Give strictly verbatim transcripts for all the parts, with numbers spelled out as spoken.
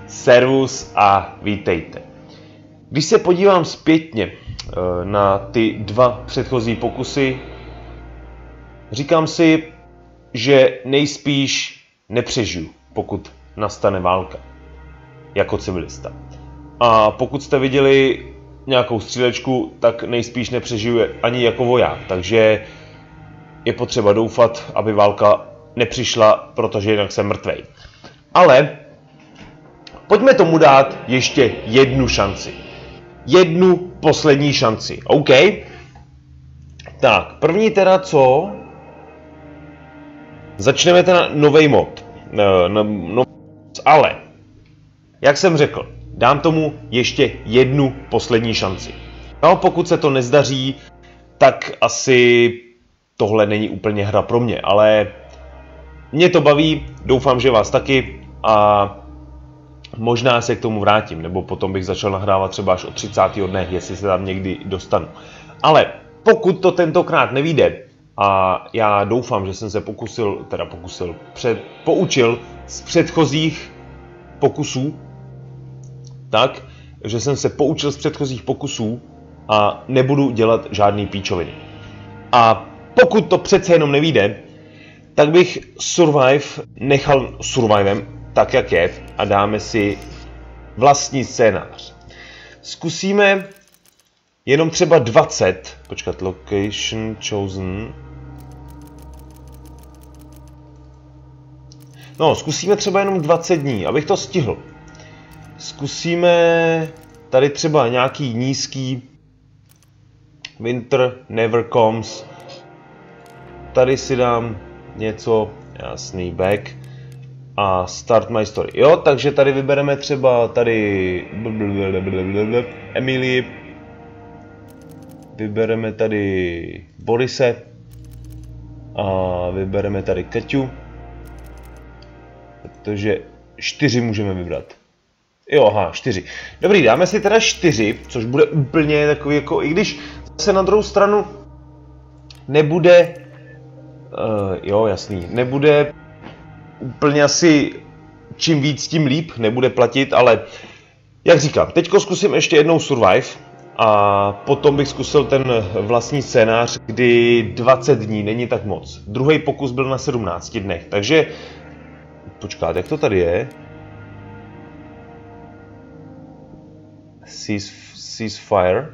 Servus a vítejte. Když se podívám zpětně na ty dva předchozí pokusy, říkám si, že nejspíš nepřežiju, pokud nastane válka jako civilista. A pokud jste viděli nějakou střílečku, tak nejspíš nepřežiju ani jako voják, takže je potřeba doufat, aby válka nepřišla, protože jinak jsem mrtvej. Ale pojďme tomu dát ještě jednu šanci. Jednu poslední šanci, OK? Tak, první teda co? Začneme teda nový mod. No, no, ale, jak jsem řekl, dám tomu ještě jednu poslední šanci. No, pokud se to nezdaří, tak asi tohle není úplně hra pro mě, ale mě to baví, doufám, že vás taky a možná se k tomu vrátím, nebo potom bych začal nahrávat třeba až od třicátého dne, jestli se tam někdy dostanu. Ale pokud to tentokrát nevyjde, a já doufám, že jsem se pokusil, teda pokusil, před, poučil z předchozích pokusů, tak, že jsem se poučil z předchozích pokusů a nebudu dělat žádný píčoviny. A pokud to přece jenom nevyjde, tak bych Survive nechal Survivem tak, jak je, a dáme si vlastní scénář. Zkusíme jenom třeba dvacet, počkat, location chosen. No, zkusíme třeba jenom dvacet dní, abych to stihl. Zkusíme tady třeba nějaký nízký Winter never comes. Tady si dám něco, jasný, back a start my story. Jo, takže tady vybereme třeba tady Emily, vybereme tady Borise a vybereme tady Kaťu, protože čtyři můžeme vybrat. Jo, aha, čtyři. Dobrý, dáme si teda čtyři, což bude úplně takový jako, i když zase na druhou stranu nebude, uh, jo, jasný, nebude úplně asi čím víc, tím líp, nebude platit, ale jak říkám, teďko zkusím ještě jednou Survive a potom bych zkusil ten vlastní scénář, kdy dvacet dní není tak moc. Druhý pokus byl na sedmnácti dnech, takže počkat, jak to tady je? Cease, ceasefire.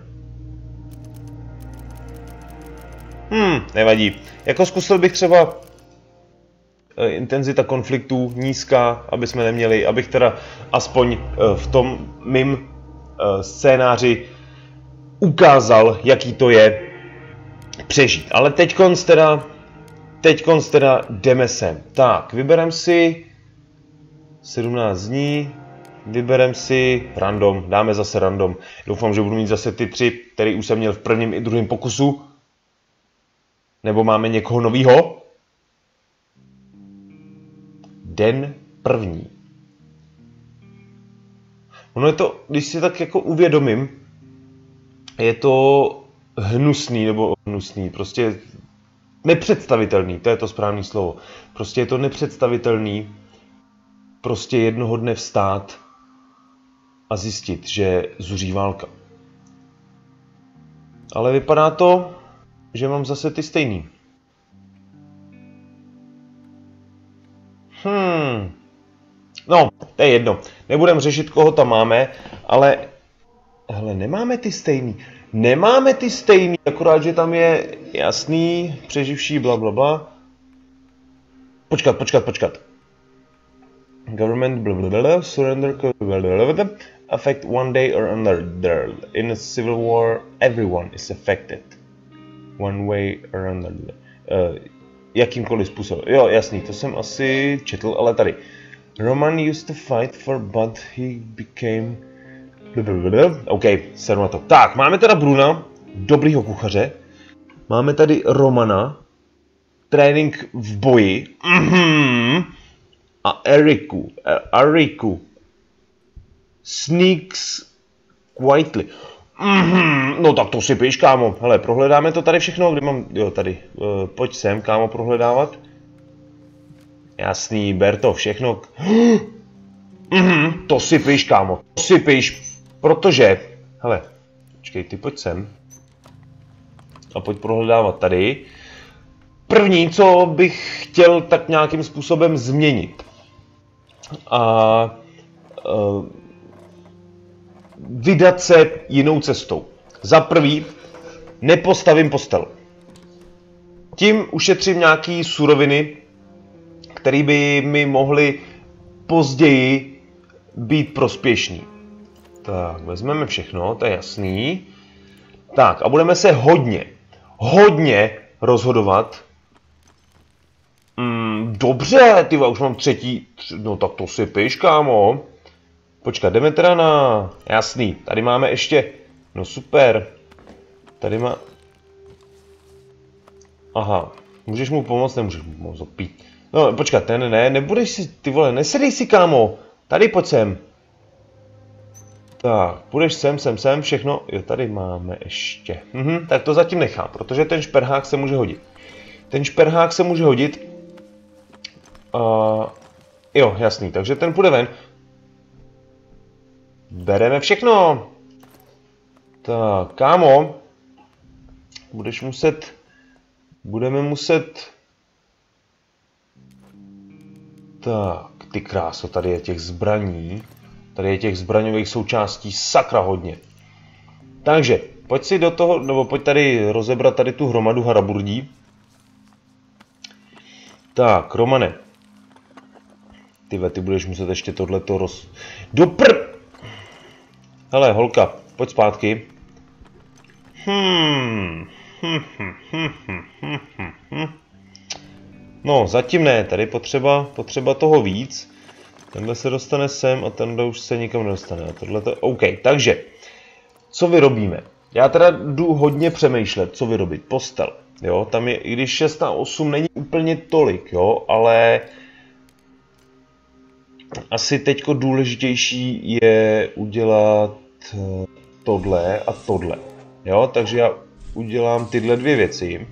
Hmm, nevadí. Jako zkusil bych třeba intenzita konfliktů nízká, aby jsme neměli, abych teda aspoň v tom mým scénáři ukázal, jaký to je přežít. Ale teďkonc teda, teďkonc teda jdeme sem. Tak, vyberem si sedmnáct dní, vyberem si random, dáme zase random. Doufám, že budu mít zase ty tři, které už jsem měl v prvním i druhém pokusu. Nebo máme někoho novýho? Den první. Ono je to, když si tak jako uvědomím, je to hnusný, nebo hnusný, prostě nepředstavitelný, to je to správné slovo. Prostě je to nepředstavitelný, prostě jednoho dne vstát a zjistit, že zuří válka. Ale vypadá to, že mám zase ty stejný. Hmm. No, to je jedno. Nebudem řešit, koho tam máme, ale hele, nemáme ty stejný. Nemáme ty stejný, akorát, že tam je jasný, přeživší, bla, bla, bla. Počkat, počkat, počkat. Government, bla, bla, bla, surrender, bla, bla, bla, affect one day or another. In a civil war, everyone is affected. One way or another. Uh, jakýmkoliv způsobem. Jo, jasný, to jsem asi četl, ale tady. Roman used to fight for, but he became... OK, seru na to. Tak, máme teda Bruna, dobrýho kuchaře. Máme tady Romana, trénink v boji. Mm-hmm. A Eriku, Eriku. Sneaks quietly. Mm-hmm. No tak to si píš, kámo. Hele, prohledáme to tady všechno, kde mám... Jo, tady. Uh, pojď sem, kámo, prohledávat. Jasný, ber to všechno. Mhm, to si píš, kámo, to si píš, protože, hele, počkej, ty pojď sem. A pojď prohledávat tady. První, co bych chtěl tak nějakým způsobem změnit. A uh, vydat se jinou cestou. Za prvý, nepostavím postel. Tím ušetřím nějaký suroviny, které by mi mohly později být prospěšný. Tak, vezmeme všechno, to je jasný. Tak, a budeme se hodně, hodně rozhodovat. Mm, dobře, ty už mám třetí, tři, no tak to si píš, kámo. Počkat, jdeme teda na, jasný, tady máme ještě, no super. Tady má, aha, můžeš mu pomoct, nemůžeš mu pomoct, opít. No, počkat, ne, ne, ne, nebudeš si, ty vole, nesedej si, kámo, tady pojď sem. Tak, půjdeš sem, sem, sem, všechno, jo, tady máme ještě. Mhm, tak to zatím nechám, protože ten šperhák se může hodit. Ten šperhák se může hodit. Uh, jo, jasný, takže ten půjde ven. Bereme všechno. Tak, kámo, budeš muset, budeme muset, tak, ty kráso, tady je těch zbraní, tady je těch zbraňových součástí sakra hodně. Takže, pojď si do toho, nebo pojď tady rozebrat tady tu hromadu haraburdí. Tak, Romane, tyve, ty budeš muset ještě tohleto roz... Dopr... Hele, holka, pojď zpátky. Hmm. Hm, hm, hm, hm, hm, hm, hm. No, zatím ne, tady potřeba, potřeba toho víc. Tenhle se dostane sem a tenhle už se nikam nedostane. A tohle to... OK, takže, co vyrobíme? Já teda jdu hodně přemýšlet, co vyrobit. Postel, jo, tam je, i když šest na osm není úplně tolik, jo, ale asi teďko důležitější je udělat tohle a tohle, jo, takže já udělám tyhle dvě věci.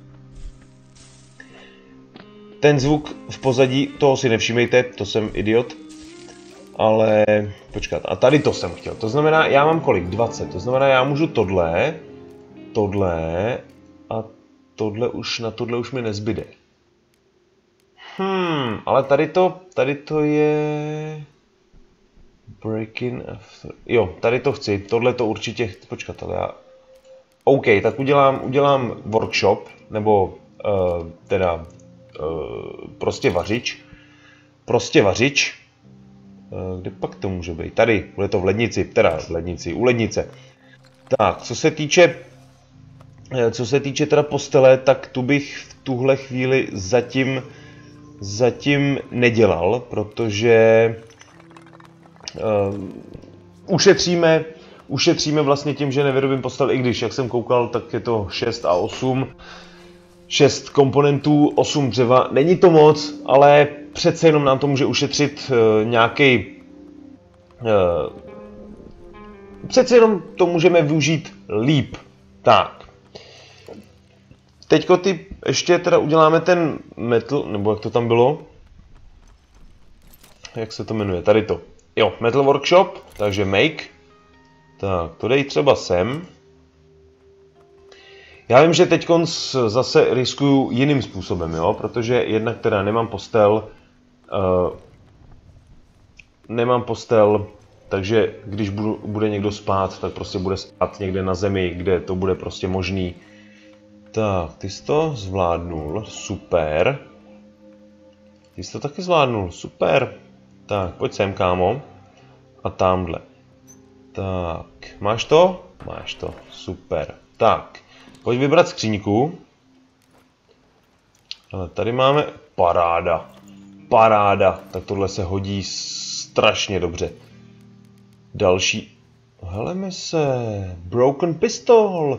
Ten zvuk v pozadí, toho si nevšímejte, to jsem idiot. Ale, počkat, a tady to jsem chtěl. To znamená, já mám kolik? dvacet. To znamená, já můžu tohle, tohle a tohle už, na tohle už mi nezbyde. Hmm, ale tady to, tady to je... Breaking after... Jo, tady to chci, tohle to určitě, počkat, ale já... OK, tak udělám, udělám workshop, nebo uh, teda uh, prostě vařič. Prostě vařič. Uh, kde pak to může být? Tady, bude to v lednici, teda v lednici, u lednice. Tak, co se týče, co se týče teda postele, tak tu bych v tuhle chvíli zatím, zatím nedělal, protože uh, ušetříme, ušetříme vlastně tím, že nevyrobím postel, i když, jak jsem koukal, tak je to šest a osm. šest komponentů, osm dřeva. Není to moc, ale přece jenom nám to může ušetřit uh, nějaký. Uh, přece jenom to můžeme využít líp. Tak. Teďko ty ještě teda uděláme ten metal, nebo jak to tam bylo? Jak se to jmenuje? Tady to. Jo, metal workshop, takže make. Tak, to dej třeba sem. Já vím, že teď zase riskuju jiným způsobem, jo, protože jednak teda nemám postel, uh, nemám postel, takže když budu, bude někdo spát, tak prostě bude spát někde na zemi, kde to bude prostě možný. Tak, ty jsi to zvládnul, super. Ty jsi to taky zvládnul, super. Tak, pojď sem, kámo. A tamhle. Tak, máš to? Máš to, super. Tak. Pojď vybrat skříňku. Ale tady máme paráda. Paráda. Tak tohle se hodí strašně dobře. Další. Heleme se. Broken pistol.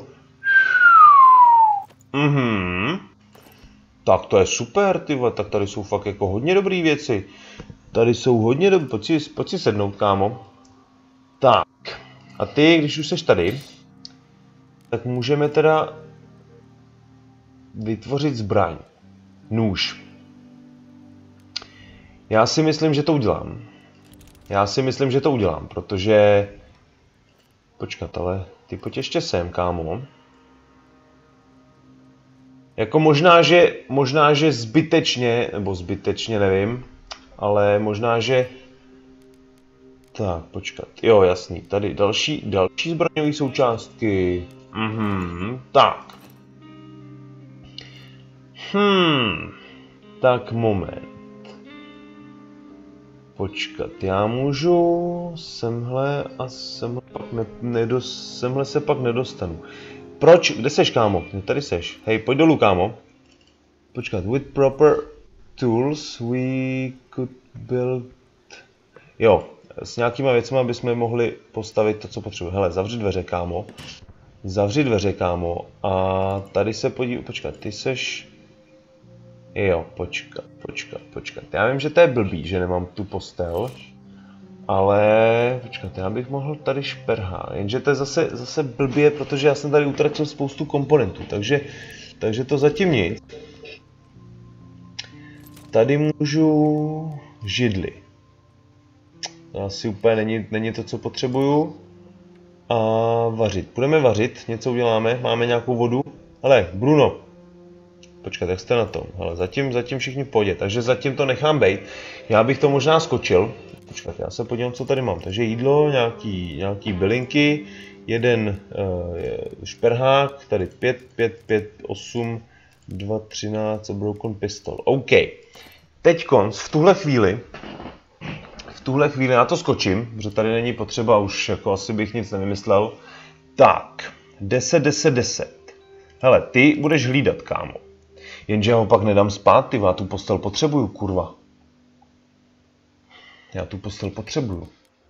Mhm. Tak to je super, ty vole. Tak tady jsou fakt jako hodně dobré věci. Tady jsou hodně dobré. Pojď si, pojď si sednout, kámo. Tak. A ty, když už seš tady, tak můžeme teda vytvořit zbraň. Nůž. Já si myslím, že to udělám. Já si myslím, že to udělám, protože... Počkat, ale ty pojď ještě sem, kámo. Jako možná, že, možná, že zbytečně, nebo zbytečně, nevím, ale možná, že... Tak, počkat, jo, jasný, tady další, další zbraňové součástky. Mhm, tak. Hmm, tak moment. Počkat, já můžu semhle a semhle pak ne, nedos, semhle se pak nedostanu. Proč? Kde seš, kámo? Tady seš. Hej, pojď dolů, kámo. Počkat, with proper tools we could build... Jo, s nějakýma věcmi bychom mohli postavit to, co potřebujeme. Hele, zavři dveře, kámo. Zavři dveře, kámo. A tady se podívej, počkat, ty seš... Jo, počkat, počkat, počkat. Já vím, že to je blbý, že nemám tu postel. Ale, počkat, já bych mohl tady šperhá, jenže to je zase, zase blbě, protože já jsem tady utratil spoustu komponentů, takže, takže to zatím nic. Tady můžu židli. To asi úplně není, není to, co potřebuju. A vařit. Budeme vařit, něco uděláme, máme nějakou vodu. Hele, Bruno. Počkat, jak jste na tom? Hele, zatím, zatím všichni v pohodě, takže zatím to nechám bejt. Já bych to možná skočil. Počkat, já se podívám, co tady mám. Takže jídlo, nějaký, nějaký bylinky, jeden uh, šperhák, tady pět, pět, pět, osm, dva, třináct a broken pistol. OK. Teď konc, v tuhle chvíli, v tuhle chvíli já to skočím, protože tady není potřeba, už jako asi bych nic nevymyslel. Tak, deset, deset, deset. Hele, ty budeš hlídat, kámo. Jenže já ho pak nedám spát, ty, já tu postel potřebuju, kurva. Já tu postel potřebuju.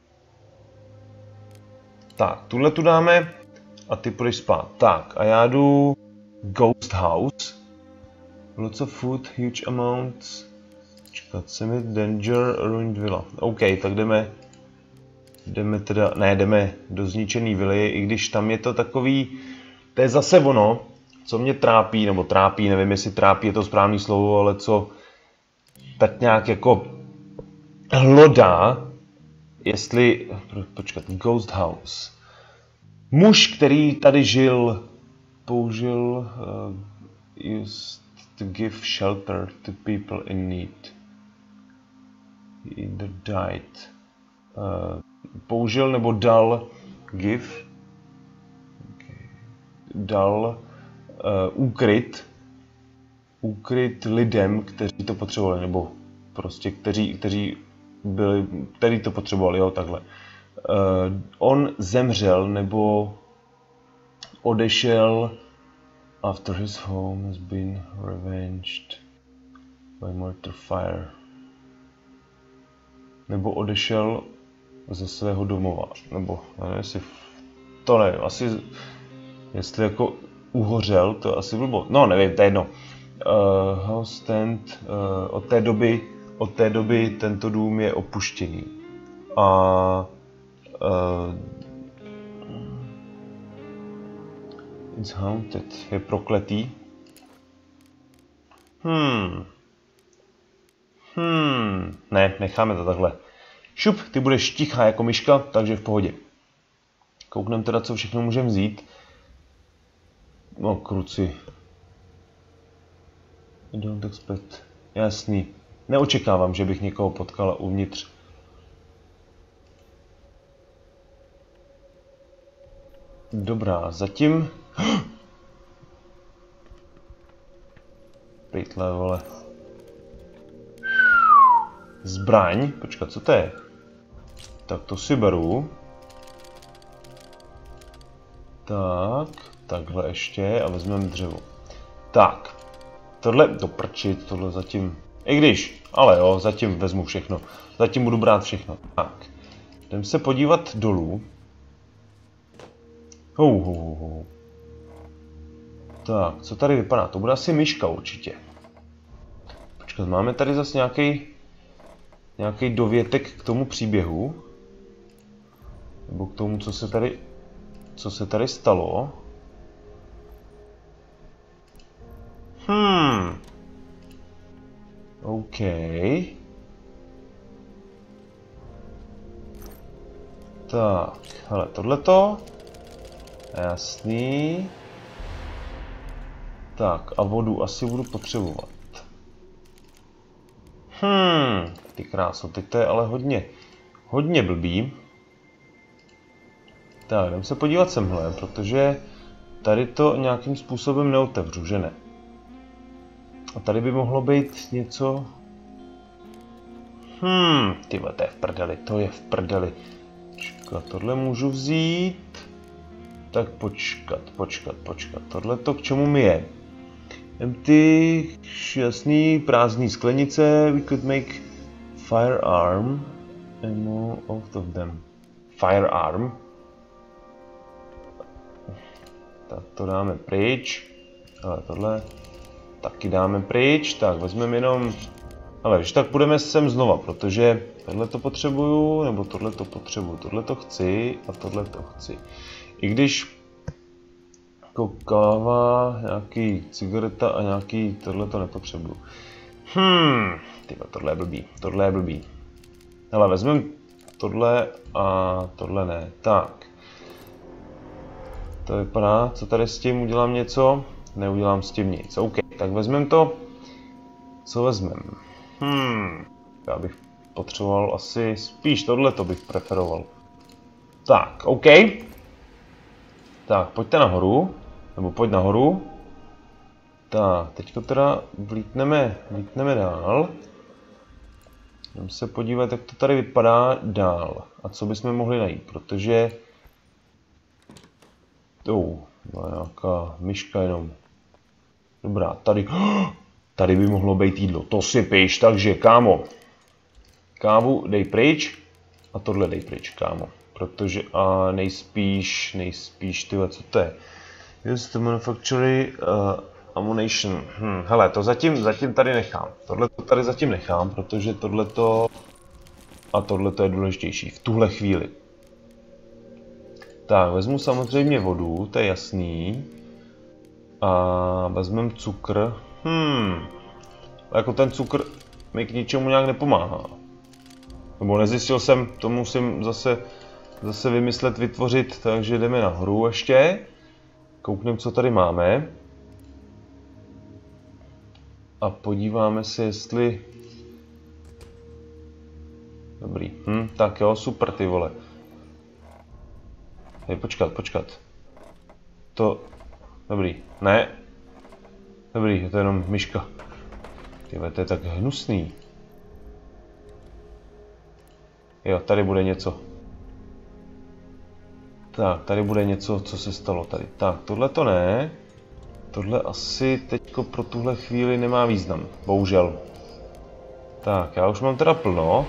Tak, tuhle tu dáme a ty půjdeš spát. Tak, a já jdu Ghost House. Lots of food, huge amounts. Čekat, Summit, Danger, Ruined Villa. OK, tak jdeme, jdeme teda, ne, jdeme do zničený vily, i když tam je to takový, to je zase ono, co mě trápí, nebo trápí, nevím, jestli trápí je to správné slovo, ale co tak nějak jako hlodá, jestli, počkat, Ghost House. Muž, který tady žil, použil, uh, used to give shelter to people in need. He either died. Uh, použil nebo dal, give, okay. Dal uh, úkryt, úkryt lidem, kteří to potřebovali, nebo prostě kteří, kteří byli, kteří to potřebovali, jo, takhle. Uh, on zemřel nebo odešel after his home has been ravaged by mortar fire. Nebo odešel ze svého domova, nebo nevím, jestli, to nevím, asi, jestli jako uhořel, to asi blbo, no nevím, to je jedno. Uh, house stand, uh, od té doby, od té doby tento dům je opuštěný. A uh, it's haunted, je prokletý. Hmm. Hmm. Ne, necháme to takhle. Šup, ty budeš tichá jako myška, takže v pohodě. Koukneme teda, co všechno můžeme vzít. No, kruci. Don't expect. Jasný. Neočekávám, že bych někoho potkala uvnitř. Dobrá, zatím... Pejtle, vole. Zbraň? Počkat, co to je? Tak to si beru. Tak, takhle ještě a vezmeme dřevo. Tak, tohle doprčit, tohle zatím... I když, ale jo, zatím vezmu všechno. Zatím budu brát všechno. Tak, jdem se podívat dolů. Hou, hou, hou. Tak, co tady vypadá? To bude asi myška určitě. Počkat, máme tady zase nějaký nějaký dovětek k tomu příběhu. Nebo k tomu, co se tady, co se tady stalo. Hmm. OK. Tak, hele, tohleto. Jasný. Tak, a vodu asi budu potřebovat. Hmm, ty kráso, teď to je ale hodně, hodně blbý. Tak, jdem se podívat semhle, protože tady to nějakým způsobem neotevřu, že ne? A tady by mohlo být něco... Hmm, tyhle, to je v prdeli, to je v prdeli. Počkat, tohle můžu vzít. Tak počkat, počkat, počkat. Tohle to k čemu mi je? Empty, jasný, prázdný sklenice. We could make firearm. Ammo out of them. Firearm. Tak to dáme pryč. Ale tohle taky dáme pryč. Tak vezmeme jenom... Ale když tak půjdeme sem znova, protože tohle to potřebuju, nebo tohle to potřebuju, tohle to chci a tohle to chci. I když jako káva, nějaký cigareta a nějaký tohle to nepotřebuju. Hmm, tyba, tohle je blbý, tohle je blbý. Hele, vezmeme tohle a tohle ne. Tak. To vypadá, co tady s tím, udělám něco? Neudělám s tím nic. OK, tak vezmeme to. Co vezmeme? Hmm, já bych potřeboval asi spíš tohle to bych preferoval. Tak, OK. Tak, pojďte nahoru. Nebo pojď nahoru. Tak, teďko teda vlítneme, vlítneme dál. Jdeme se podívat, jak to tady vypadá dál. A co bychom mohli najít, protože... Oh, no, nějaká myška jenom. Dobrá, tady... Tady by mohlo být jídlo, to si píš, takže kámo. Kávu dej pryč a tohle dej pryč, kámo. Protože a nejspíš, nejspíš, tyhle, co to je? Use to manufacture uh, ammunition. Hm, hele, to zatím, zatím tady nechám. Tohle to tady zatím nechám, protože tohleto a tohleto je důležitější v tuhle chvíli. Tak, vezmu samozřejmě vodu, to je jasný. A vezmeme cukr. Hmm, jako ten cukr mi k ničemu nějak nepomáhá. Nebo nezjistil jsem, to musím zase, zase vymyslet, vytvořit, takže jdeme nahoru ještě. Koukneme, co tady máme. A podíváme se, jestli... Dobrý, hm, tak jo, super ty vole. Hej, počkat, počkat. To... Dobrý, ne. Dobrý, je to jenom myška. Tyhle, to je tak hnusný. Jo, tady bude něco. Tak, tady bude něco, co se stalo tady. Tak, tohle to ne. Tohle asi teďko pro tuhle chvíli nemá význam. Bohužel. Tak, já už mám teda plno.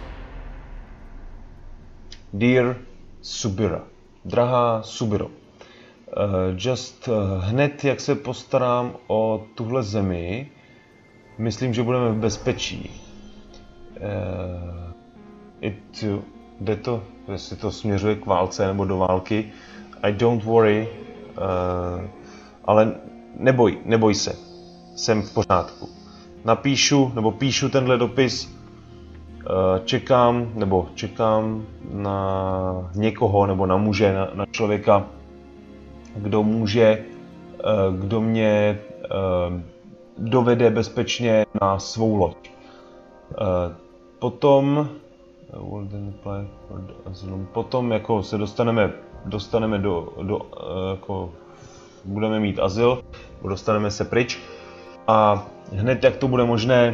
Dear Subira. Drahá Subiro. Uh, just uh, hned, jak se postarám o tuhle zemi, myslím, že budeme v bezpečí. Uh, it, jde to, jestli to směřuje k válce nebo do války. I don't worry, uh, ale neboj, neboj se, jsem v pořádku. Napíšu, nebo píšu tenhle dopis, uh, čekám, nebo čekám na někoho, nebo na muže, na, na člověka, kdo může, kdo mě dovede bezpečně na svou loď. Potom, potom jako se dostaneme, dostaneme do, do jako budeme mít azyl, dostaneme se pryč a hned jak to bude možné,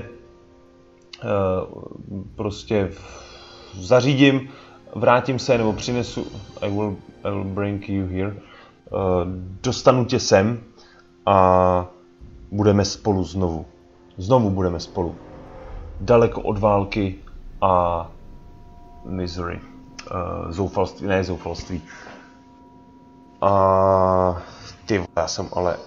prostě zařídím, vrátím se nebo přinesu, I will, I will bring you here. Dostanu tě sem a budeme spolu znovu. Znovu budeme spolu. Daleko od války a misery. Uh, zoufalství, ne zoufalství. A ty já jsem ale...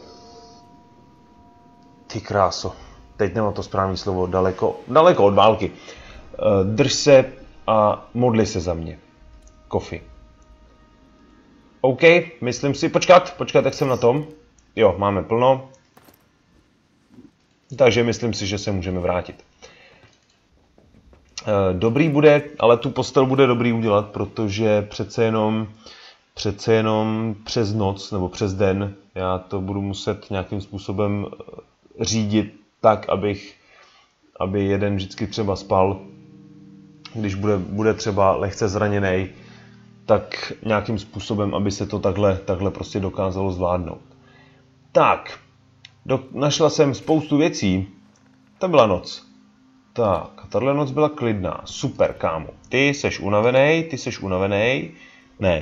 Ty kráso. Teď nemám to správné slovo. Daleko, daleko od války. Uh, drž se a modli se za mě. Kofi. OK, myslím si, počkat, počkat, jak jsem na tom. Jo, máme plno. Takže myslím si, že se můžeme vrátit. Dobrý bude, ale tu postel bude dobrý udělat, protože přece jenom, přece jenom přes noc nebo přes den já to budu muset nějakým způsobem řídit tak, abych, aby jeden vždycky třeba spal, když bude, bude třeba lehce zraněný, tak nějakým způsobem, aby se to takhle, takhle prostě dokázalo zvládnout. Tak, do, našla jsem spoustu věcí, to byla noc. Tak, a tahle noc byla klidná, super, kámo. Ty seš unavený, ty seš unavený, ne.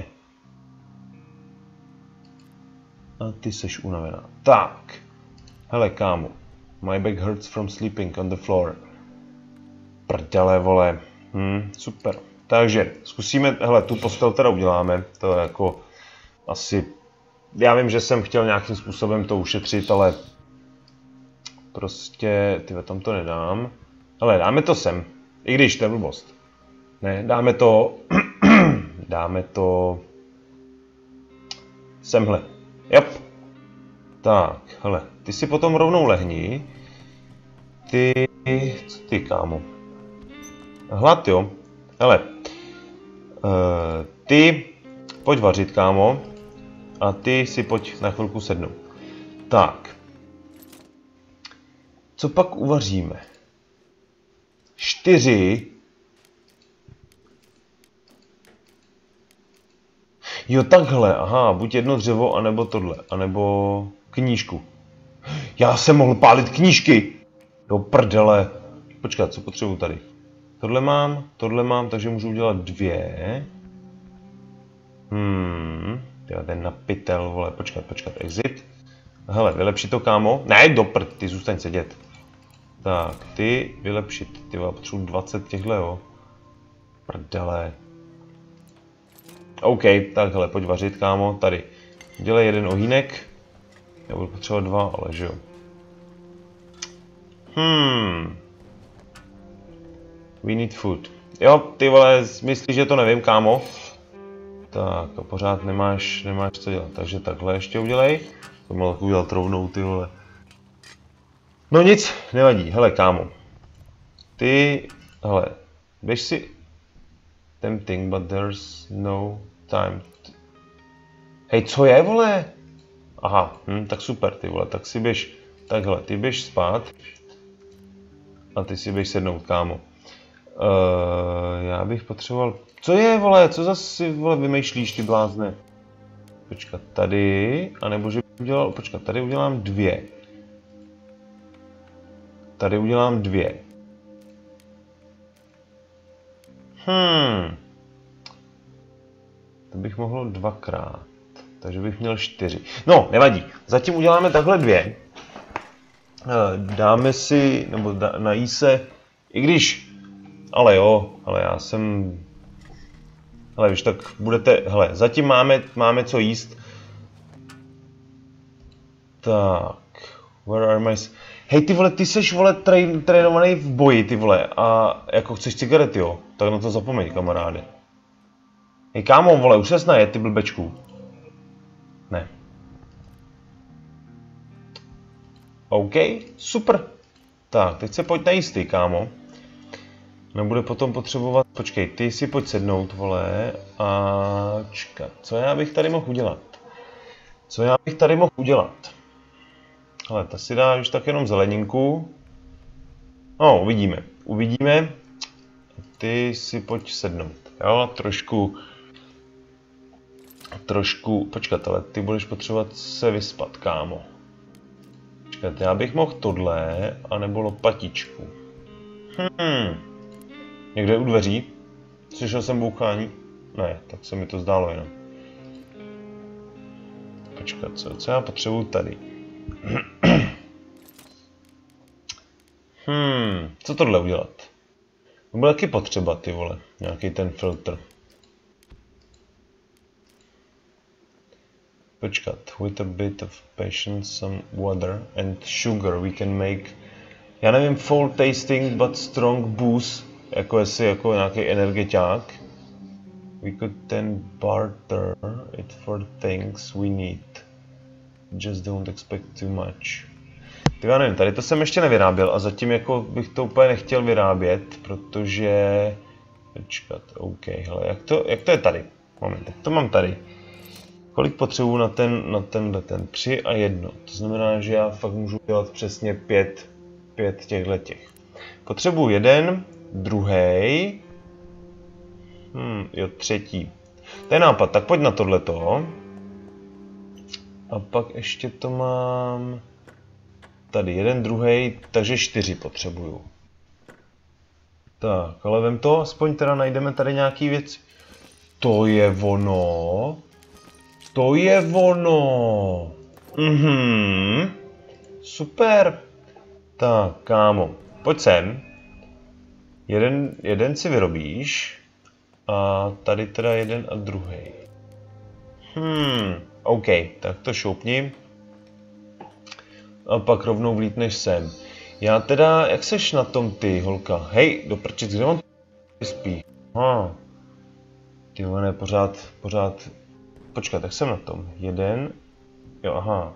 A ty seš unavená. Tak, hele, kámo, my back hurts from sleeping on the floor. Prdele, vole, hm, super. Takže, zkusíme, hele, tu postel teda uděláme, to je jako asi, já vím, že jsem chtěl nějakým způsobem to ušetřit, ale prostě, tyhle, tam to nedám. Hele, dáme to sem, i když to je blbost. Ne, dáme to, dáme to semhle. Jop. Tak, hele, ty si potom rovnou lehni. Ty, co ty, kámo? Hlad, jo? Hele, uh, ty pojď vařit, kámo, a ty si pojď na chvilku sednout. Tak. Co pak uvaříme? Čtyři. Jo, takhle, aha, buď jedno dřevo, anebo tohle, anebo knížku. Já jsem mohl pálit knížky! Do prdele. Počkat, co potřebuji tady? Tohle mám, tohle mám, takže můžu udělat dvě. Hmm, tyhle, ten napitel, vole, počkat, počkat, exit. Hele, vylepši to, kámo. Ne, do prd, ty zůstaň sedět. Tak, ty vylepšit, ty vole, potřebuji dvacet těchhle, jo. Prdele. OK, tak hele, pojď vařit, kámo, tady. Dělej jeden ohýnek. Já budu potřebovat dva, ale že jo. Hmm. We need food. Jo, ty vole, myslíš, že to nevím, kámo? Tak, a pořád nemáš, nemáš co dělat, takže takhle ještě udělej. To mohl udělat rovnou, ty vole. No nic, nevadí, hele, kámo. Ty, hele, běž si... Tempting, but there's no time. Hej, co je, vole? Aha, hm, tak super, ty vole, tak si běž, takhle, ty běž spát. A ty si běž sednout, kámo. Uh, já bych potřeboval... Co je, vole, co zase, vole, vymýšlíš, ty blázne? Počkat, tady, anebo že bych udělal, počkat, tady udělám dvě. Tady udělám dvě. Hmm. To bych mohl dvakrát. Takže bych měl čtyři. No, nevadí. Zatím uděláme takhle dvě. Dáme si, nebo da, nají se, i když, ale jo, ale já jsem, hele, víš, tak budete, hele, zatím máme, máme co jíst. Tak, where are my... Hej, ty vole, ty seš, vole, train, trénovaný v boji, ty vole, a jako chceš cigarety, jo? Tak na to zapomeň, kamaráde. Hej, kámo, vole, už ses najet, ty blbečku. Ne. OK, super. Tak, teď se pojď najíst ty, kámo. Nebude potom potřebovat, počkej, ty si pojď sednout, vole, a čekat. Co já bych tady mohl udělat? Co já bych tady mohl udělat? Hele, ta si dá už tak jenom zeleninku. No, uvidíme. Uvidíme. Ty si pojď sednout. Jo, trošku... Trošku... Počkat, ale ty budeš potřebovat se vyspat, kámo. Počkat, já bych mohl tohle, anebo lopatičku. Hmm. Někde u dveří? Slyšel jsem bouchání? Ne, tak se mi to zdálo jenom. Počkat, co, co já potřebuji tady? Hmm, co tohle udělat? To bude taky potřeba, ty vole, nějaký ten filtr. Počkat, with a bit of patience, some water and sugar we can make, já nevím, full tasting but strong booze, jako jestli jako nějaký energeťák. We could then barter it for things we need. Just don't expect too much. Ty já nevím, tady to jsem ještě nevyráběl a zatím jako bych to úplně nechtěl vyrábět, protože... Počkat, OK, hele, jak to, jak to je tady? Moment, jak to mám tady? Kolik potřebuji na ten, na tenhle, ten tři a jedno. To znamená, že já fakt můžu dělat přesně pět, pět těchto těch. Potřebuji jeden, druhý, hm, jo, třetí. To je nápad, tak pojď na tohleto. A pak ještě to mám tady jeden, druhý, takže čtyři potřebuju. Tak, ale vem to, aspoň teda najdeme tady nějaký věc. To je ono. To je ono. Mhm. Super. Tak, kámo, pojď sem. Jeden, jeden si vyrobíš. A tady teda jeden a druhý. Hmm, OK, tak to šoupni. A pak rovnou vlítneš sem. Já teda, jak seš na tom ty, holka? Hej, do prčic, kde on spí? Ha. Ty ne, pořád, pořád... Počkat, tak jsem na tom. Jeden. Jo, aha.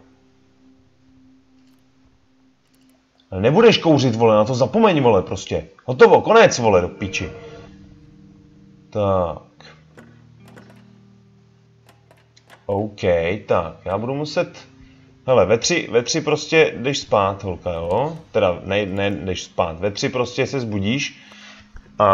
Ale nebudeš kouřit, vole, na to zapomeň, vole, prostě. Hotovo, konec, vole, do piči. Tak. OK, tak, já budu muset... Hele, ve tři, ve tři prostě jdeš spát, holka, jo? Teda, ne, ne jdeš spát, ve tři prostě se zbudíš. A...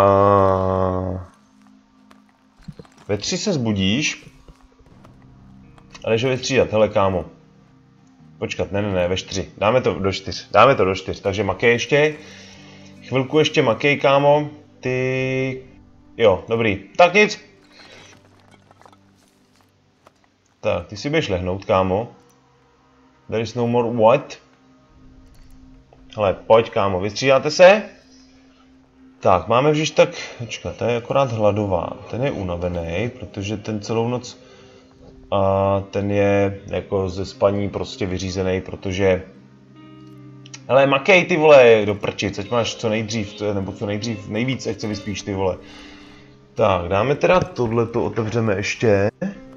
Ve tři se zbudíš. A jdeš ho vystřídat, hele, kámo. Počkat, ne, ne, ne, ve čtyři. Dáme to do čtyř, dáme to do čtyř, takže makej ještě. Chvilku ještě makej, kámo. Ty... Jo, dobrý. Tak nic. Tak, ty si budeš lehnout, kámo. There is no more what? Hele, pojď, kámo, vystřídáte se? Tak, máme vždyť tak... Počkat, to je akorát hladová. Ten je unavený, protože ten celou noc... A ten je jako ze spaní prostě vyřízený, protože... Hele, makej, ty vole, do prčic, ať máš co nejdřív, nebo co nejdřív, nejvíc, ať se vyspíš, ty vole. Tak, dáme teda tohleto, otevřeme ještě.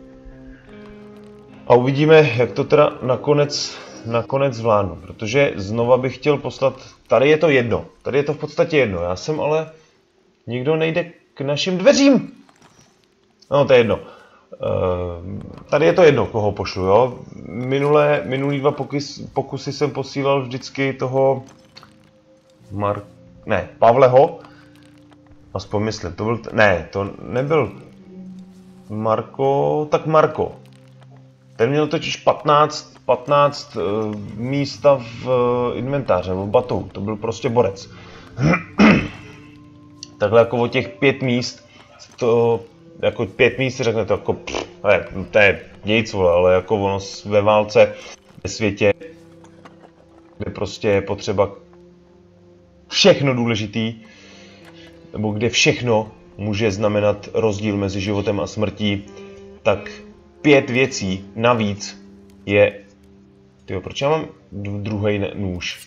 A uvidíme, jak to teda nakonec, nakonec zvládnu, protože znova bych chtěl poslat, tady je to jedno, tady je to v podstatě jedno, já jsem ale, nikdo nejde k našim dveřím. No, to je jedno. Tady je to jedno, koho pošlu, jo. Minulé, minulý dva pokusy, pokusy jsem posílal vždycky toho, Mar... ne, Pavleho, aspoň myslím, to byl, t... ne, to nebyl Marko, tak Marko. Ten měl totiž patnáct, patnáct uh, místa v uh, inventáře, v batou, to byl prostě borec. Takhle jako o těch pět míst, to, jako pět míst si řeknete, jako pff, je, to je nic, vole, ale jako ono ve válce, ve světě, kde prostě je potřeba všechno důležitý, nebo kde všechno může znamenat rozdíl mezi životem a smrtí, tak pět věcí navíc je... Tyjo, proč já mám druhý nůž?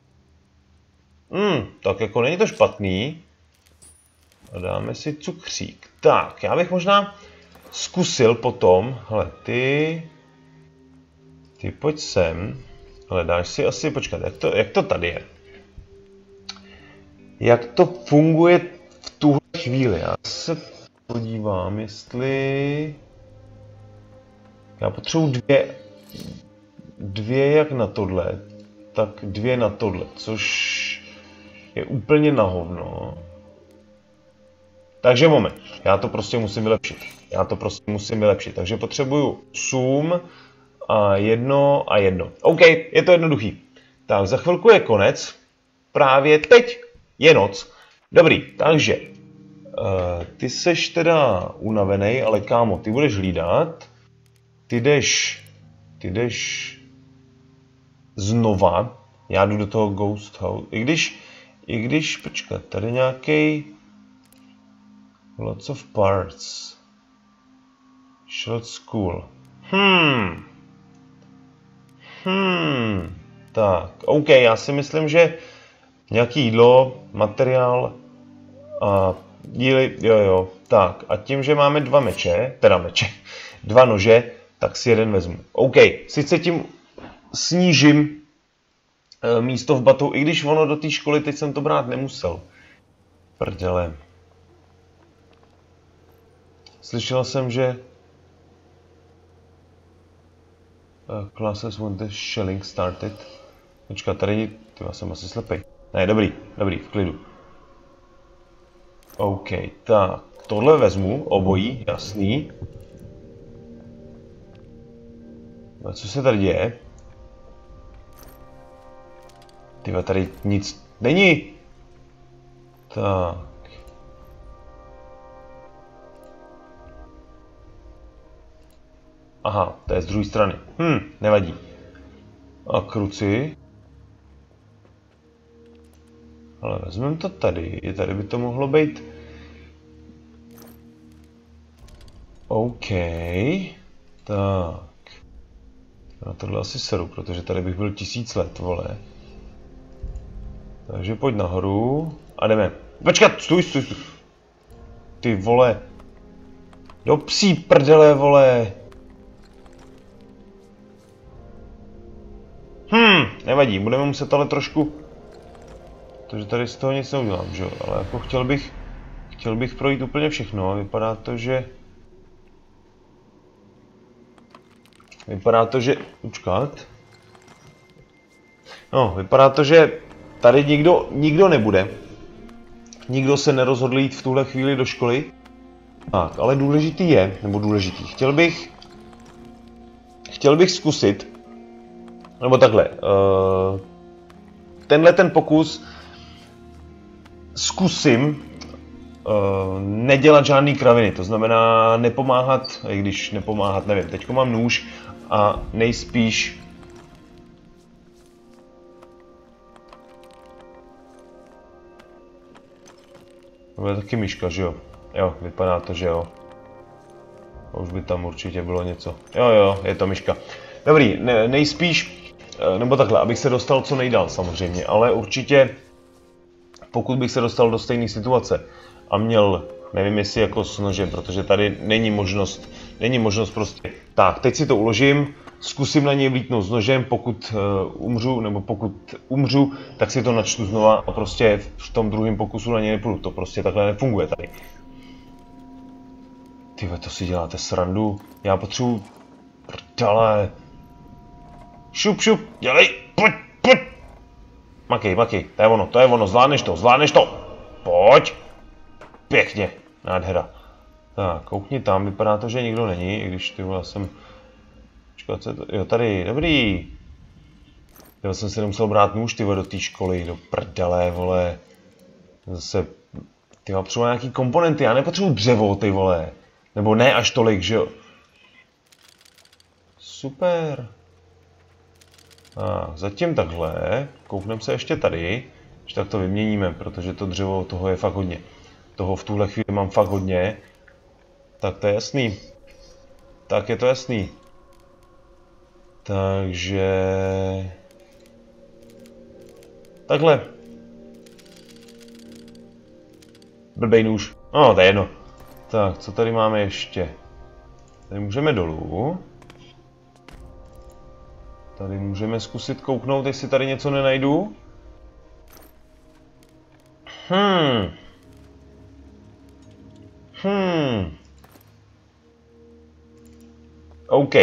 Hmm, tak jako není to špatný. A dáme si cukřík. Tak, já bych možná zkusil potom... Hele, ty... Ty pojď sem. Hele, dáš si asi... Počkat, jak to, jak to tady je? Jak to funguje v tuhle chvíli? Já se podívám, jestli... Já potřebuji dvě, dvě jak na tohle, tak dvě na tohle, což je úplně na hovno. Takže moment, já to prostě musím vylepšit. Já to prostě musím vylepšit, takže potřebuju osm a jedno a jedno. OK, je to jednoduchý. Tak, za chvilku je konec. Právě teď je noc. Dobrý, takže uh, ty seš teda unavený, ale kámo, ty budeš hlídat. Ty jdeš, ty jdeš znova, já jdu do toho ghost house, i když, i když, počkat, tady nějaký lots of parts, short school, hmm, hmm, tak, OK, já si myslím, že nějaký jídlo, materiál a díly, jo jo, tak, a tím, že máme dva meče, teda meče, dva nože, tak si jeden vezmu. OK, sice tím snížím e, místo v batu, i když ono do té školy teď jsem to brát nemusel. Prdele. Slyšel jsem, že uh, classes when the shelling started. Počkat, tady, ty já jsem asi slepej. Ne, dobrý, dobrý, v klidu. OK, tak, tohle vezmu, obojí, jasný. A co se tady děje? Tyhle, tady nic není. Tak. Aha, to je z druhé strany. Hm, nevadí. A kruci. Ale vezmeme to tady. Tady by to mohlo být. OK. Tak. Na tohle asi seru, protože tady bych byl tisíc let, vole. Takže pojď nahoru. A jdeme. Počkat, stůj, stůj, stůj. Ty vole. Do psí prdele, vole. Hm, nevadí, budeme muset ale trošku... Protože tady z toho nic neudělám, že jo, ale jako chtěl bych... Chtěl bych projít úplně všechno a vypadá to, že... Vypadá to, že... Počkat. No, vypadá to, že tady nikdo, nikdo nebude. Nikdo se nerozhodl jít v tuhle chvíli do školy. Tak, ale důležitý je, nebo důležitý, chtěl bych... Chtěl bych zkusit... Nebo takhle, uh, tenhle ten pokus zkusím uh, nedělat žádný kraviny, to znamená nepomáhat, i když nepomáhat, nevím, teďko mám nůž a nejspíš to je taky myška, že jo? Jo, vypadá to, že jo. A už by tam určitě bylo něco. Jo, jo, je to myška. Dobrý, ne, nejspíš, nebo takhle, abych se dostal co nejdál samozřejmě, ale určitě, pokud bych se dostal do stejné situace a měl, nevím jestli jako s nožem, protože tady není možnost, není možnost prostě, tak, teď si to uložím, zkusím na něj vlítnout s nožem, pokud uh, umřu, nebo pokud umřu, tak si to načtu znova a prostě v tom druhém pokusu na něj nepůjdu, to prostě takhle nefunguje tady. Tyve, to si děláte srandu, já potřebuji, prdele. Šup, šup, dělej, pojď, pojď. Makej, makej, to je ono, to je ono, zvládneš to, zvládneš to. Pojď. Pěkně, nádhera. Tak, koukni tam, vypadá to, že nikdo není, i když ty vole jsem... Počkat, co je to? Jo, tady, dobrý. Já jsem si nemusel brát nůž, ty vole, do té školy, do prdele, vole. Zase, ty vole, potřebuji nějaký komponenty, já nepotřebuji dřevo, ty vole. Nebo ne až tolik, že jo. Super. A zatím takhle, koukneme se ještě tady, že tak to vyměníme, protože to dřevo toho je fakt hodně. Toho v tuhle chvíli mám fakt hodně. Tak to je jasný. Tak je to jasný. Takže... Takhle. Blbej nůž. No, to je jedno. Tak, co tady máme ještě? Tady můžeme dolů. Tady můžeme zkusit kouknout, jestli tady něco nenajdu. Hmm. Hmm. OK.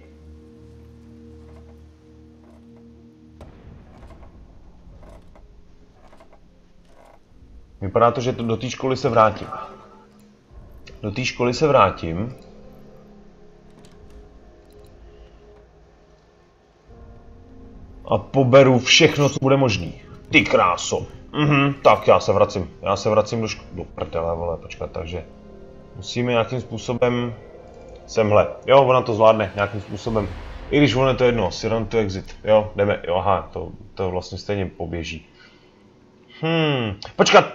Vypadá to, že do té školy se vrátím. Do té školy se vrátím. A poberu všechno, co bude možný. Ty kráso. Mhm, tak já se vracím. Já se vracím do školy. Do prdele, vole, počkat, takže... Musíme nějakým způsobem... Semhle. Jo, ona to zvládne nějakým způsobem. I když ono je to jedno, si run to exit. Jo, jdeme. Jo, aha, to, to vlastně stejně poběží. Hmm, počkat!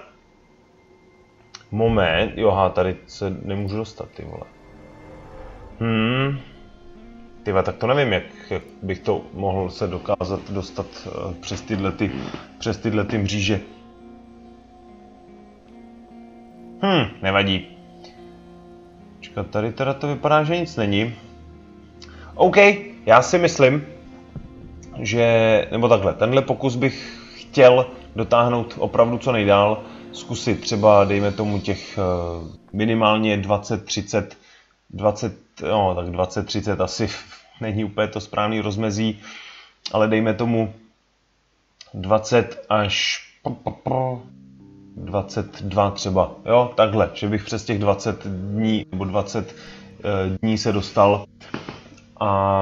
Moment, jo, aha, tady se nemůžu dostat, ty vole. Hmm... Tyva, tak to nevím, jak, jak bych to mohl se dokázat dostat uh, přes tyhle ty, přes tyhle ty mříže. Hm, nevadí. Počkat, tady teda to vypadá, že nic není. OK, já si myslím, že, nebo takhle, tenhle pokus bych chtěl dotáhnout opravdu co nejdál, zkusit třeba, dejme tomu těch minimálně dvacet třicet, dvacet, no tak dvacet třicet asi není úplně to správný rozmezí, ale dejme tomu dvacet až dvacet dva třeba, jo, takhle, že bych přes těch dvacet dní nebo dvacet uh, dní se dostal a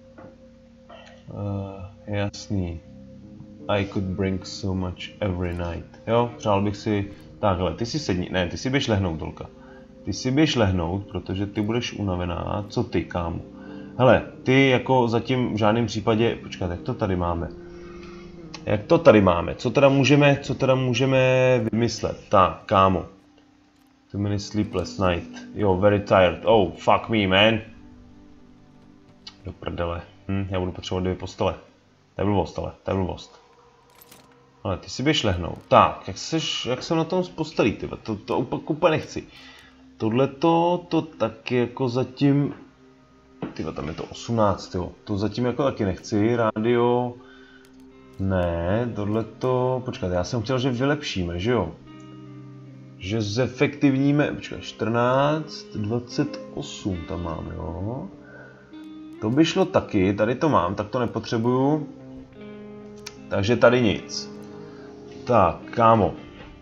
uh, jasný, I could bring so much every night, jo, přál bych si, takhle, ty si sedni, ne, ty si běž lehnout, Dolka, ty si běž lehnout, protože ty budeš unavená, co ty, kámo, hele, ty jako zatím v žádném případě, počkat, jak to tady máme? Jak to tady máme? Co teda můžeme, co teda můžeme vymyslet? Tak, kámo. Too many sleepless night. Jo, very tired. Oh, fuck me, man. Do prdele. Hm, já budu potřebovat dvě postele. To je blbost, ale, to je blbost. Ale ty si běž lehnout. Tak, jak, seš, jak jsem na tom z postelí, tyhle, to, to úplně, úplně nechci. Tohle to, to taky jako zatím... Tyhle, tam je to osmnáct, jo. To zatím jako taky nechci. Rádio... Ne, tohleto, počkat, já jsem chtěl, že vylepšíme, že jo? Že zefektivníme, počkat, čtrnáct, dvacet osm tam mám, jo? To by šlo taky, tady to mám, tak to nepotřebuju. Takže tady nic. Tak, kámo.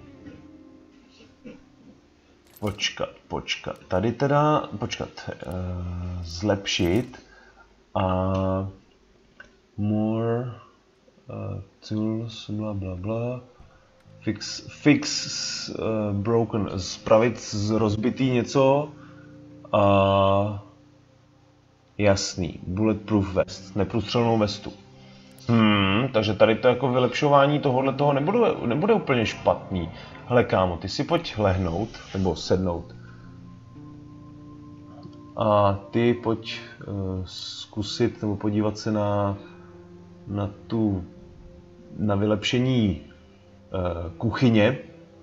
Počkat, počkat, tady teda, počkat, uh, zlepšit a more... Uh, tools, bla bla bla, fix, fix uh, broken, spravit z rozbitý něco a jasný, bulletproof vest, neprůstřelnou vestu. Hmm, takže tady to jako vylepšování tohohle toho nebude, nebude úplně špatný. Hele kámo, ty si pojď lehnout, nebo sednout. A ty pojď uh, zkusit, nebo podívat se na, na tu na vylepšení uh, kuchyně.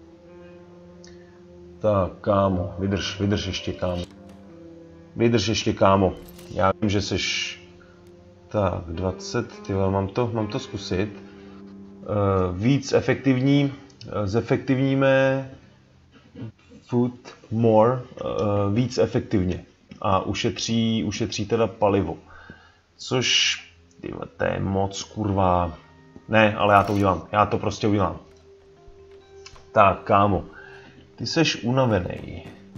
Tak, kámo, vydrž, vydrž ještě, kámo. Vydrž ještě, kámo. Já vím, že seš... Tak, dvacet, tyhle, mám to, mám to zkusit. Uh, víc efektivní, uh, zefektivníme food more, uh, víc efektivně. A ušetří, ušetří teda palivo. Což, tyhle, to je moc, kurva... Ne, ale já to udělám. Já to prostě udělám. Tak, kámo. Ty seš unavený.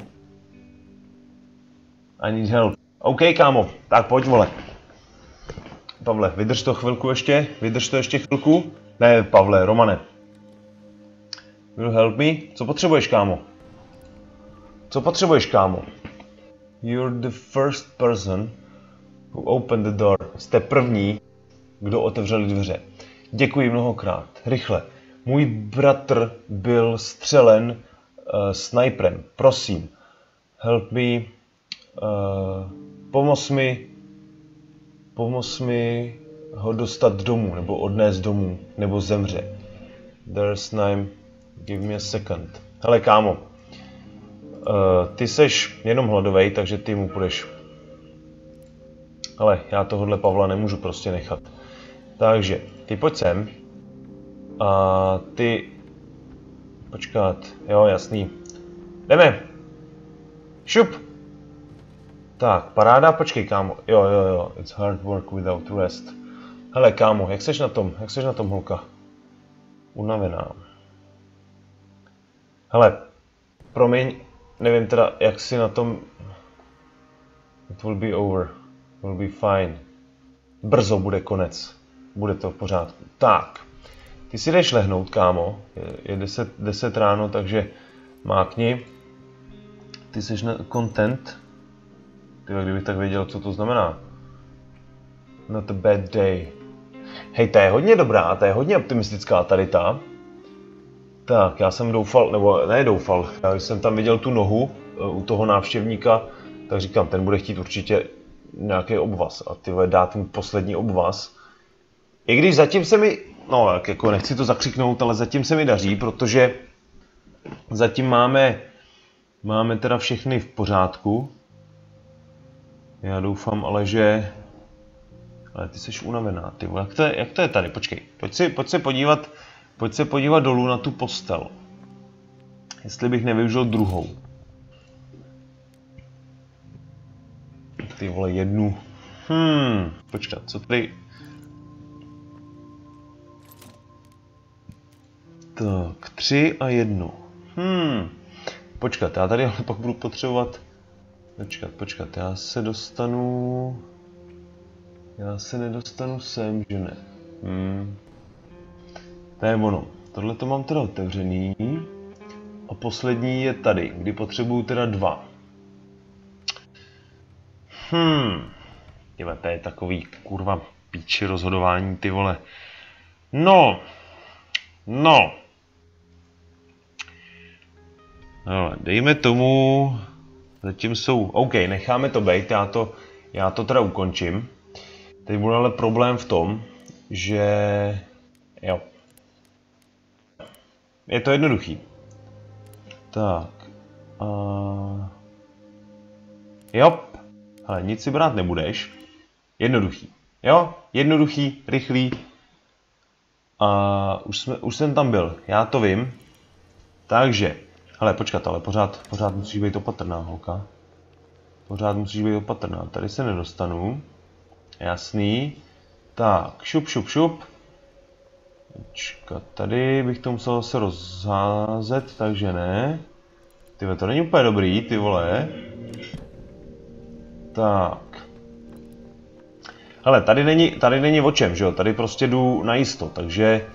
I need help. OK, kámo. Tak pojď, vole. Pavle, vydrž to chvilku ještě. Vydrž to ještě chvilku. Ne, Pavle, Romane. Will help me? Co potřebuješ, kámo? Co potřebuješ, kámo? You're the first person who opened the door. Jste první, kdo otevřel dveře. Děkuji mnohokrát. Rychle. Můj bratr byl střelen uh, sniperem. Prosím. Help me. Uh, pomoz mi. Pomoz mi ho dostat domů, nebo odnést domů, nebo zemře. There's time. Give me a second. Hele, kámo. Uh, ty seš jenom hladovej, takže ty mu půjdeš. Ale já tohohle Pavla nemůžu prostě nechat. Takže, ty pojď sem. A ty... Počkat, jo, jasný. Jdeme. Šup. Tak, paráda, počkej, kámo. Jo, jo, jo, it's hard work without rest. Hele, kámo, jak seš na tom? Jak seš na tom, holka? Unavená. Hele, promiň, nevím teda, jak si na tom... It will be over. It will be fine. Brzo bude konec. Bude to v pořádku. Tak, ty si jdeš lehnout, kámo. Je deset, deset ráno, takže mákni. Ty jsi na content. Ty, kdybych tak věděl, co to znamená. Not a bad day. Hej, ta je hodně dobrá, ta je hodně optimistická tady ta. Tak, já jsem doufal, nebo ne doufal, já když jsem tam viděl tu nohu u toho návštěvníka, tak říkám, ten bude chtít určitě nějaký obvaz a ty vole dát mu poslední obvaz. I když zatím se mi, no jak jako nechci to zakřiknout, ale zatím se mi daří, protože zatím máme, máme teda všechny v pořádku. Já doufám ale, že, Ale ty jsi unavená, ty vole. Jak to je, jak to je tady? Počkej, pojď si, pojď se podívat, pojď se podívat dolů na tu postel. Jestli bych nevyužil druhou. Ty vole, jednu. Hmm, počkat, co tady... Tak, tři a jednu. Hmm, počkat, já tady ale pak budu potřebovat... Počkat, počkat, já se dostanu... Já se nedostanu sem, že ne? Hmm. To je ono. Tohle to mám teda otevřený. A poslední je tady, kdy potřebuju teda dva. Hmm. Tyhle, to je takový kurva píči rozhodování, ty vole. No. No. No, dejme tomu... Zatím jsou... OK, necháme to být, já to, já to teda ukončím. Teď bude ale problém v tom, že... Jo. Je to jednoduchý. Tak. A... Jo. Ale nic si brát nebudeš. Jednoduchý. Jo? Jednoduchý, rychlý. A už, jsme, už jsem tam byl. Já to vím. Takže. Hele, počkat, ale pořád, pořád musíš být opatrná, holka. Pořád musíš být opatrná. Tady se nedostanu. Jasný. Tak, šup, šup, šup. Počkat, tady bych to musel zase rozházet, takže ne. Tyhle, to není úplně dobrý, ty vole. Tak. Hele, tady není, tady není o čem, že jo? Tady prostě jdu najisto, takže...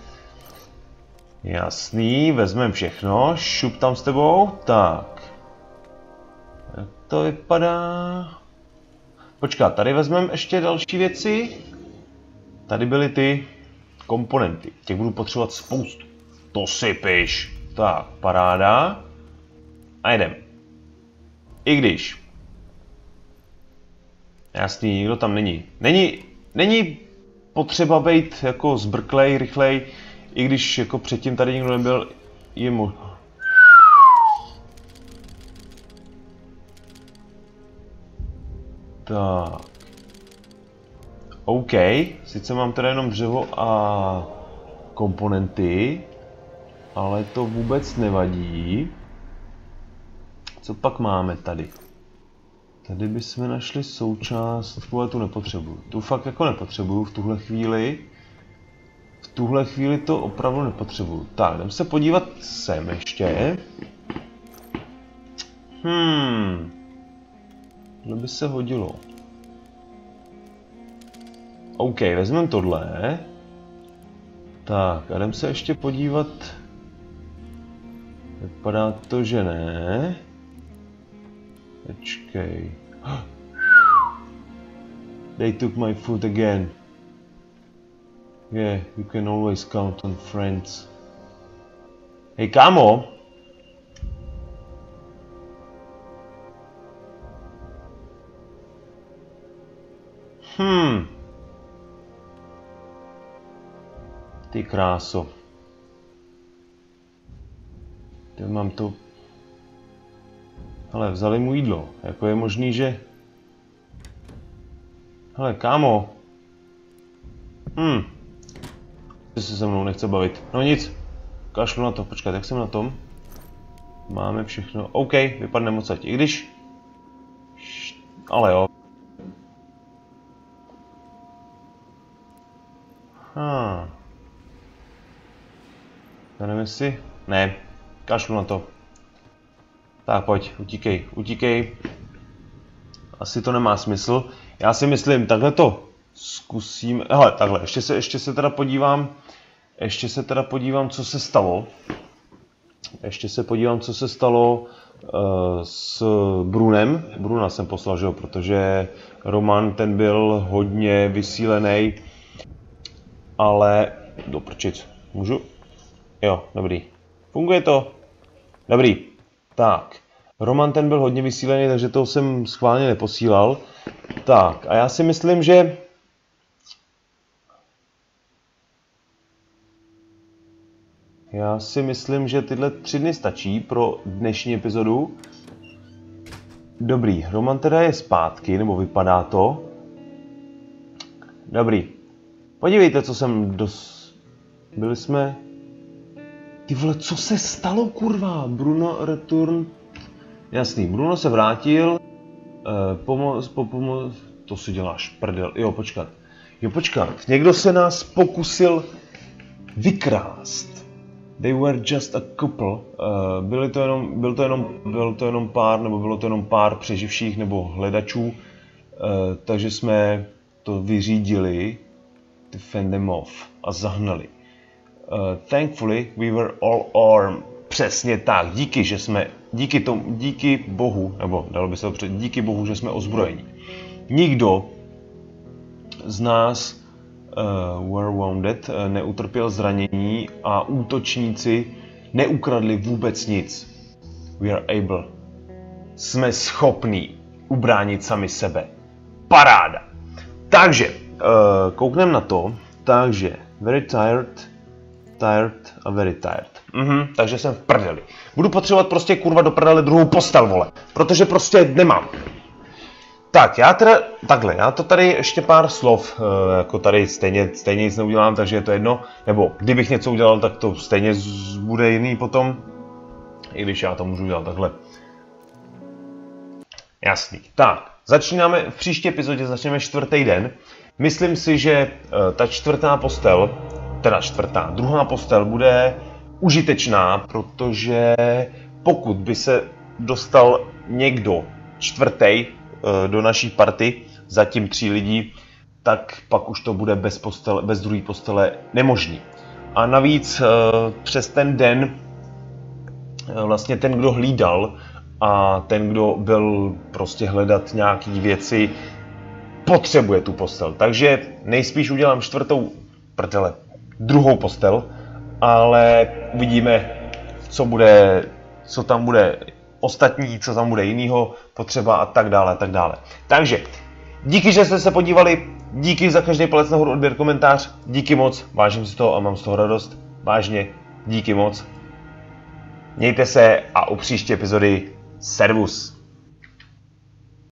Jasný, vezmeme všechno, šup tam s tebou, tak. Jak to vypadá? Počkat, tady vezmeme ještě další věci. Tady byly ty komponenty, těch budu potřebovat spoustu. To sypiš. Tak, paráda. A jedem. I když. Jasný, nikdo tam není. Není, není potřeba být jako zbrklej, rychlej, i když jako předtím tady nikdo nebyl, je možné. Tak. OK, sice mám teda jenom dřevo a komponenty, ale to vůbec nevadí. Co pak máme tady? Tady bychom našli součást, tuhle tu nepotřebuju. Tu fakt jako nepotřebuju v tuhle chvíli. V tuhle chvíli to opravdu nepotřebuju. Tak, jdem se podívat sem ještě. Hmm. To by se hodilo. OK, vezmeme tohle. Tak, a jdem se ještě podívat. Vypadá to, že ne. Počkej. They took my food again. Yeah, you can always count on friends. Hej, kámo! Hmm. Ty kráso. Teď mám to... Hele, vzali mu jídlo. Jako je možný, že... Hele, kámo. Hm. Že se se mnou nechce bavit. No nic. Kašlu na to. Počkat, jak jsem na tom? Máme všechno. OK, vypadne moc ať. I když... Ale jo. Ha. Já nevím jestli... Ne. Kašlu na to. Tak pojď, utíkej, utíkej. Asi to nemá smysl. Já si myslím, takhle to zkusím. Hele, takhle, ještě se, ještě se teda podívám. Ještě se teda podívám, co se stalo. Ještě se podívám, co se stalo uh, s Brunem. Bruna jsem poslal, že jo, protože Roman ten byl hodně vysílený. Ale... Doprčit. Můžu? Jo, dobrý. Funguje to? Dobrý. Tak. Roman ten byl hodně vysílený, takže toho jsem schválně neposílal. Tak, a já si myslím, že... Já si myslím, že tyhle tři dny stačí pro dnešní epizodu. Dobrý, Roman teda je zpátky, nebo vypadá to. Dobrý. Podívejte, co jsem dos... Byli jsme... Ty vole, co se stalo, kurva? Bruno return... Jasný, Bruno se vrátil. Eh, pomoc, po, pomoc... To si děláš, prdel. Jo, počkat. Jo, počkat. Někdo se nás pokusil vykrást. They were just a couple. Uh, byli to jenom, byl, to jenom, byl to jenom pár, nebo bylo to jenom pár přeživších nebo hledačů. Uh, takže jsme to vyřídili, to fend them off, a zahnali. Uh, thankfully we were all armed. Přesně tak, díky, že jsme, díky tomu, díky Bohu, nebo dalo by se to před, díky Bohu, že jsme ozbrojeni. Nikdo z nás uh, were wounded, uh, neutrpěl zranění a útočníci neukradli vůbec nic. We are able. Jsme schopní ubránit sami sebe. Paráda. Takže, uh, koukneme na to. Takže, very tired, tired a very tired. Mhm, takže jsem v prdeli. Budu potřebovat prostě kurva do prdele druhou postel, vole. Protože prostě nemám. Tak, já teda, takhle, já to tady ještě pár slov, uh, jako tady stejně, stejně nic neudělám, takže je to jedno. Nebo kdybych něco udělal, tak to stejně z, bude jiný potom. I když já to můžu udělat takhle. Jasný. Tak, začínáme, v příští epizodě začneme čtvrtý den. Myslím si, že uh, ta čtvrtá postel, teda čtvrtá, druhá postel bude užitečná, protože pokud by se dostal někdo čtvrtý do naší party, zatím tří lidí, tak pak už to bude bez, postele, bez druhé postele nemožný. A navíc přes ten den vlastně ten, kdo hlídal a ten, kdo byl prostě hledat nějaké věci, potřebuje tu postel. Takže nejspíš udělám čtvrtou, prdele, druhou postel, ale uvidíme, co bude, co tam bude ostatní, co tam bude jinýho potřeba a tak dále, a tak dále. Takže, díky, že jste se podívali, díky za každý palec nahoru, odběr, komentář, díky moc, vážím si toho a mám z toho radost, vážně, díky moc. Mějte se a u příští epizody servus.